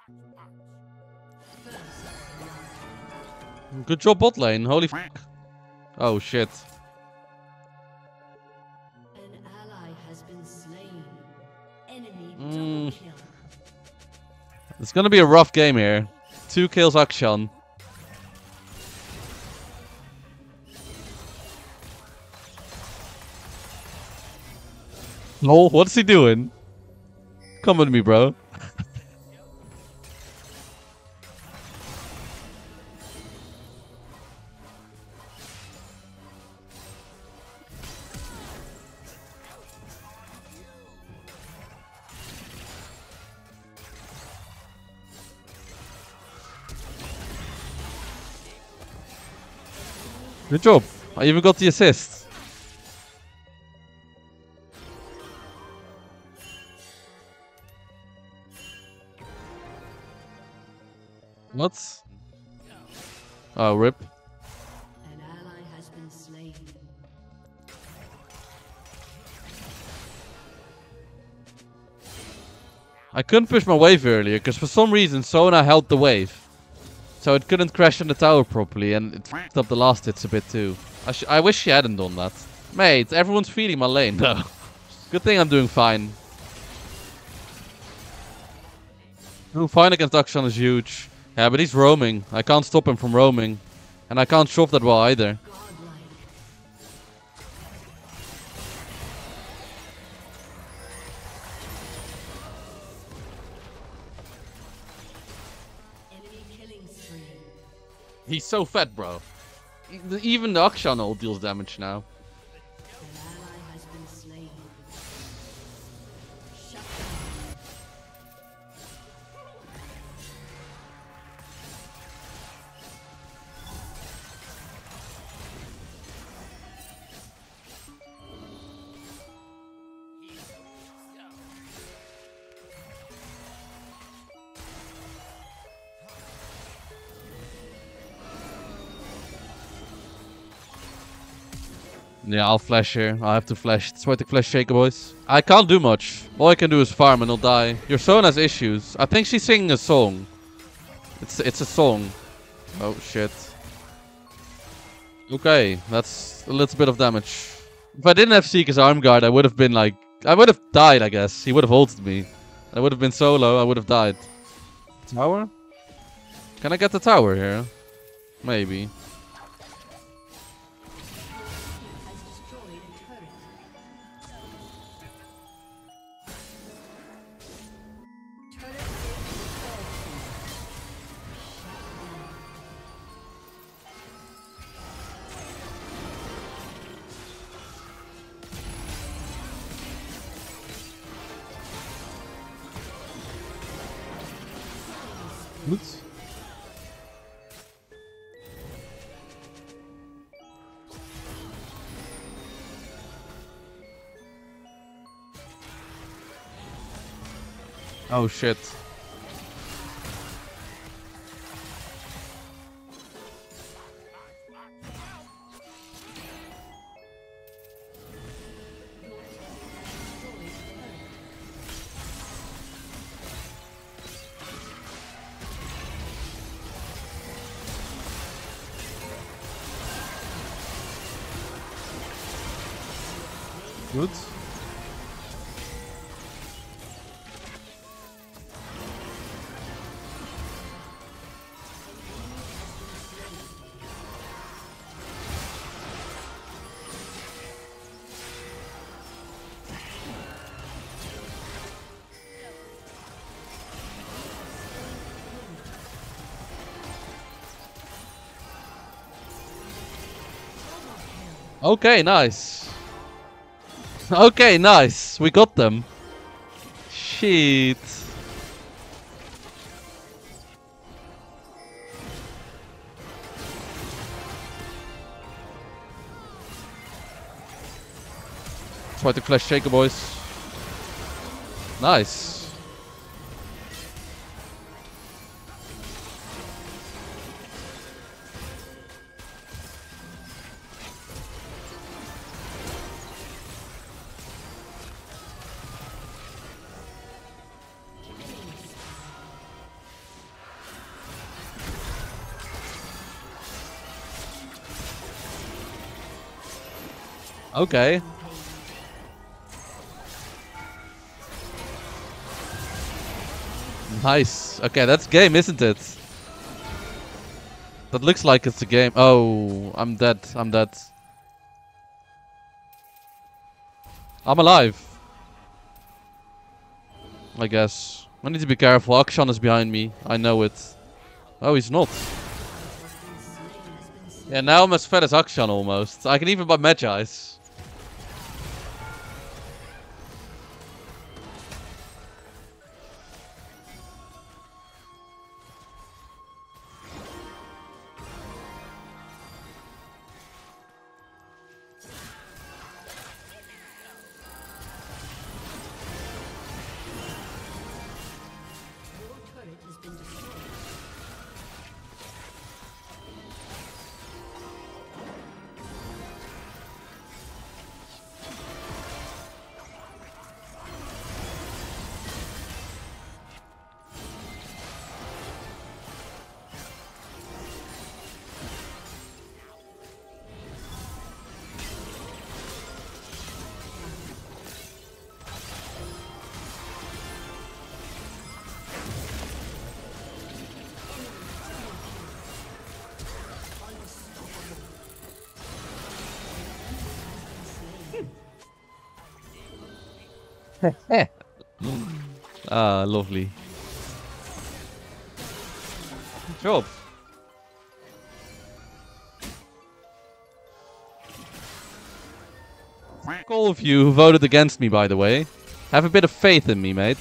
Good job, bot lane. Holy f. Oh shit. An ally has been slain. Enemy double kill. It's gonna be a rough game here. 2 kills Akshan. Lol, what's he doing? Come with me, bro. Good job. I even got the assist. What? Oh, rip. An ally has been slain. I couldn't push my wave earlier because for some reason Sona held the wave. So it couldn't crash in the tower properly and it f***ed up the last hits a bit too. I wish she hadn't done that. Mate, everyone's feeding my lane though. Good thing I'm doing fine. Doing fine against Akshan is huge. Yeah, but he's roaming. I can't stop him from roaming. And I can't shove that well either. Enemy killing spree. He's so fat, bro. Even the Akshan ult deals damage now. An ally has been slain. Shut Yeah, I'll flash here. I'll have to flash. That's why I take flash shaker, boys. I can't do much. All I can do is farm and I'll die. Your Sona has issues. I think she's singing a song. It's a song. Oh, shit. Okay, that's a little bit of damage. If I didn't have Seeker's arm guard, I would have been like... I would have died, I guess. He would have ulted me. I would have been solo. I would have died. Tower? Can I get the tower here? Maybe. has destroyed a turret. Turret Oops. Oh shit. Good. Okay, nice. Okay, nice. We got them. Shit. Try to flash shaker, boys. Nice. Okay. Nice. Okay, that's game, isn't it? That looks like it's a game. Oh, I'm dead. I'm dead. I'm alive. I guess. I need to be careful. Akshan is behind me. I know it. Oh, he's not. Yeah, now I'm as fed as Akshan almost. I can even buy Magi's. Your turret has been destroyed. Ah, lovely. Good job. All of you who voted against me, by the way. Have a bit of faith in me, mate.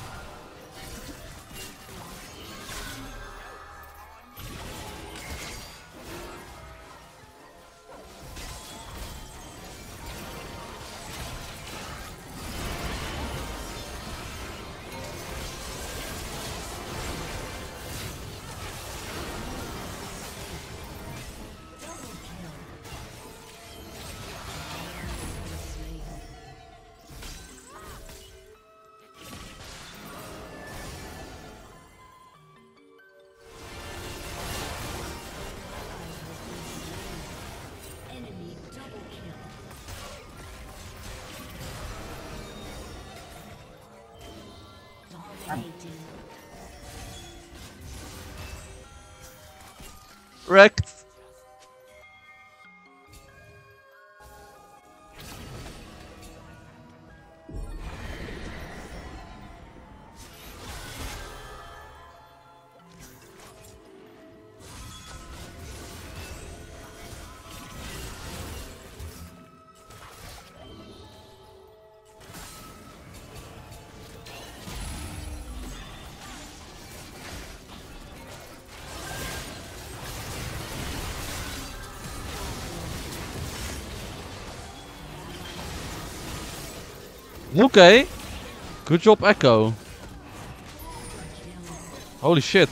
Enemy double kill. Dominating. Wrecked. Okay. Good job, Echo. Holy shit.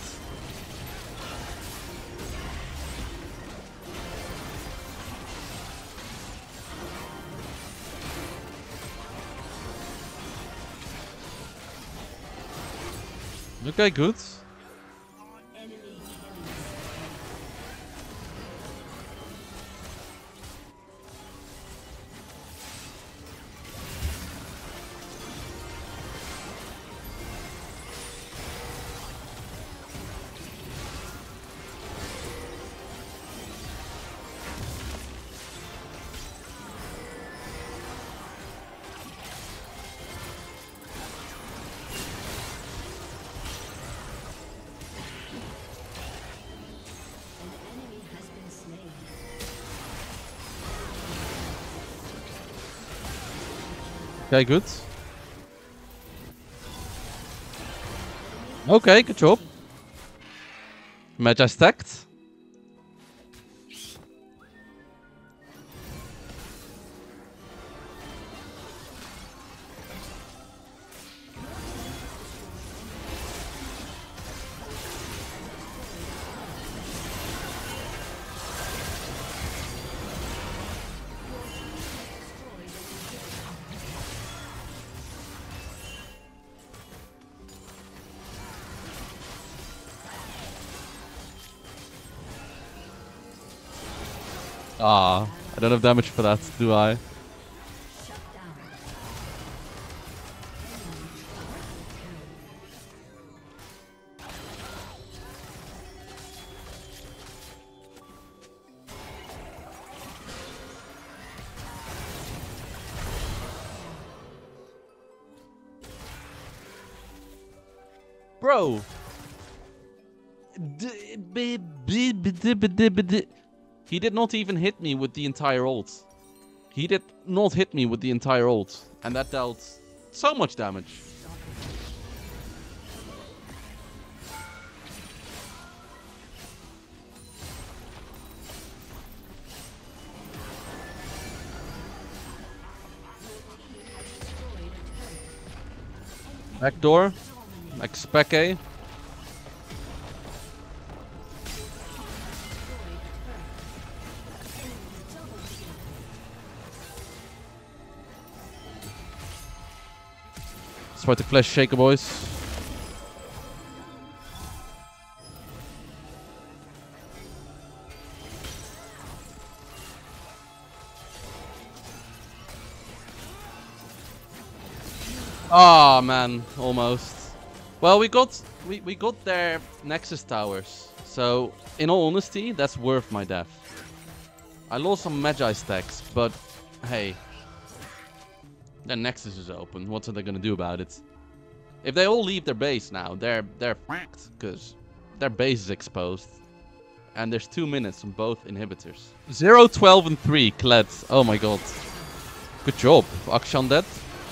Okay, good. Enemy killing. An enemy has been slain. Okay, good. Okay, good job. Magi stacked. Ah, I don't have damage for that, do I? Bro. He did not even hit me with the entire ult. He did not hit me with the entire ult. And that dealt so much damage. Backdoor. Expect A. Try to flash Shaker, boys. Ah, oh, man, almost. Well, we got their Nexus towers. So, in all honesty, that's worth my death. I lost some Magi stacks, but hey. Their Nexus is open. What are they gonna do about it? If they all leave their base now, they're fucked, because their base is exposed. And there's 2 minutes on both inhibitors. 0, 12, and 3, Kled. Oh my god. Good job. Akshan dead.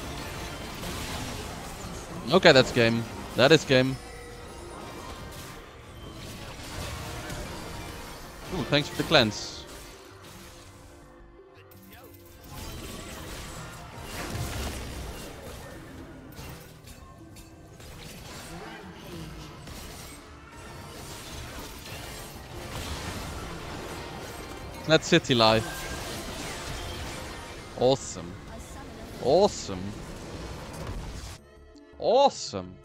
Okay, that's game. That is game. Ooh, thanks for the cleanse. That's City life. Awesome. Awesome. Awesome.